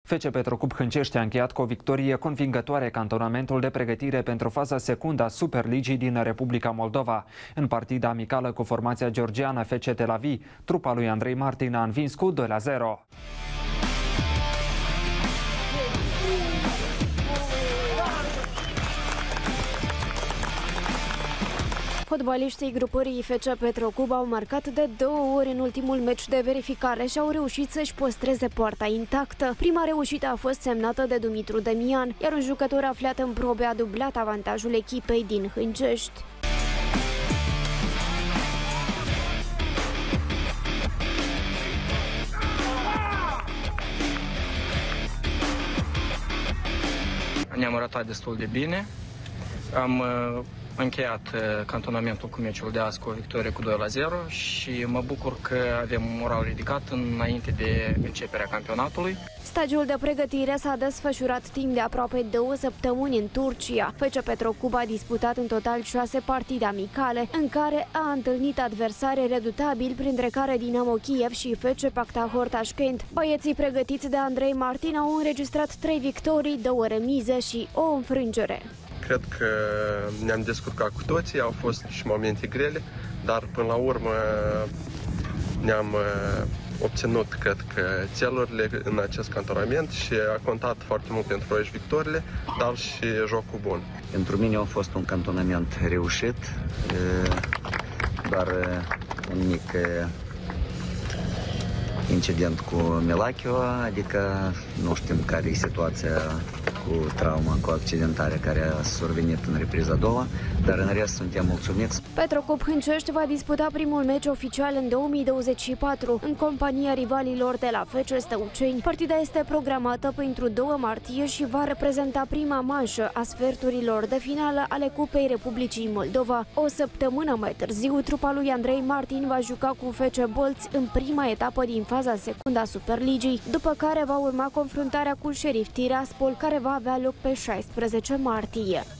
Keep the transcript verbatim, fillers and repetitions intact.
F C Petrocub Hâncești a încheiat cu o victorie convingătoare cantonamentul de pregătire pentru faza secundă a Superligii din Republica Moldova. În partida amicală cu formația georgiană F C Tel Aviv, trupa lui Andrei Martin a învins cu doi la zero. Fotbaliștii grupării F C Petrocub au marcat de două ori în ultimul meci de verificare și au reușit să-și păstreze poarta intactă. Prima reușită a fost semnată de Dumitru Demian, iar un jucător aflat în probe a dublat avantajul echipei din Hâncești. Ne-am arătat destul de bine. Am încheiat cantonamentul cu meciul de azi cu o victorie cu doi la zero și mă bucur că avem un moral ridicat înainte de începerea campionatului. Stagiul de pregătire s-a desfășurat timp de aproape două săptămâni în Turcia. F C Petrocub a disputat în total șase partide amicale, în care a întâlnit adversari redutabili, printre care Dinamo Kiev și F C Paktahor Tashkent. Băieții pregătiți de Andrei Martin au înregistrat trei victorii, două remize și o înfrângere. Cred că ne-am descurcat cu toții, au fost și momente grele, dar până la urmă ne-am obținut, cred că, țelurile în acest cantonament și a contat foarte mult pentru noi și victorile, dar și jocul bun. Pentru mine a fost un cantonament reușit, doar un mic incident cu Milachio, adică nu știm care e situația cu trauma, cu accidentarea care a survenit în repriza a doua, dar în rest suntem mulțumiți. Petrocub Hâncești va disputa primul meci oficial în două mii douăzeci și patru, în compania rivalilor de la F C Stăuceni. Partida este programată pentru doi martie și va reprezenta prima manșă a sferturilor de finală ale Cupei Republicii Moldova. O săptămână mai târziu, trupa lui Andrei Martin va juca cu F C Bolți în prima etapă din faza secundă a Superligii, după care va urma confruntarea cu Sheriff Tiraspol, care va avea loc pe șaisprezece martie.